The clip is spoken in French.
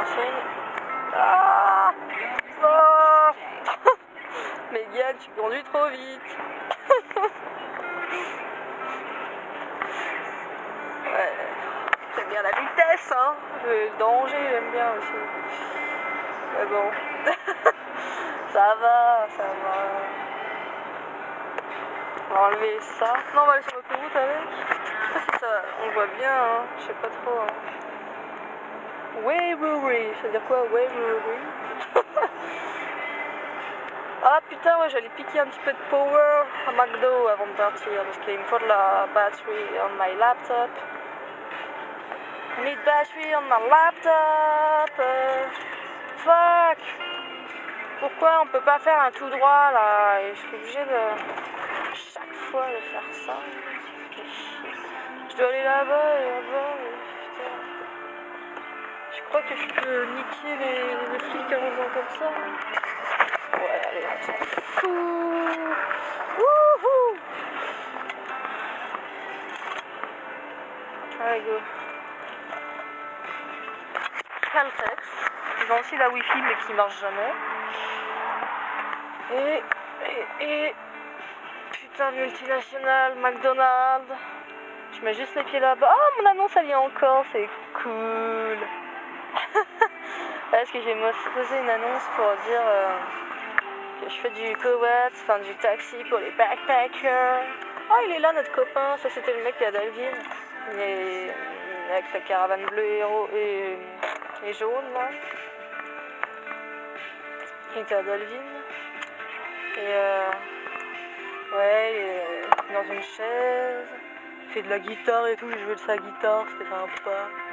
enseigne. Ah oh mais Yann, tu conduis trop vite. Ouais, j'aime bien la vitesse, hein. Le danger, j'aime bien aussi. Mais bon, ça va, ça va. On va enlever ça. Non, on va aller sur l'autoroute avec. Je sais pas si ça, on voit bien, hein. Je sais pas trop. Hein. Waverly, ça veut dire quoi, Waverly? Ah putain, ouais, j'allais piquer un petit peu de power à McDo avant de partir parce qu'il me faut de la batterie on my laptop. I need battery on my laptop. Fuck. Pourquoi on peut pas faire un tout droit là? Et je suis obligée de chaque fois de faire ça. Je dois aller là-bas et là-bas. Putain. Je crois que je peux niquer les flics en faisant comme ça. Ouais, allez, on s'en fout. Wouhou. Allez, go. Caltex. Ils ont aussi la Wi-Fi mais qui marche jamais. Et putain de multinationale, McDonald's. Je mets juste les pieds là-bas. Oh, mon annonce elle y est encore, c'est cool. Parce que j'ai posé une annonce pour dire que je fais du cowork, enfin du taxi pour les backpackers. Oh, il est là notre copain, ça c'était le mec qui est à Dalvin. Il est avec sa caravane bleue et jaune là. Il était à Dalvin. Et ouais, il est dans une chaise. Il fait de la guitare et tout, j'ai joué de sa guitare, c'était sympa.